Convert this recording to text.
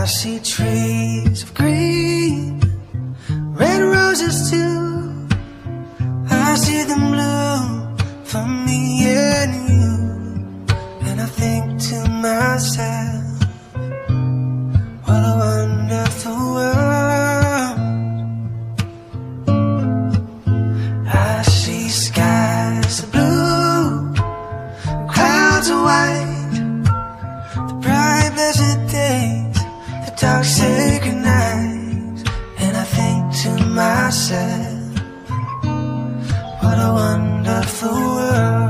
I see trees of green, red roses too. I see them bloom for me and you. And I think to myself, what a wonderful world. I see skies of blue, clouds of white, the bright blessed days, the dark sacred nights. And I think to myself, what a wonderful world.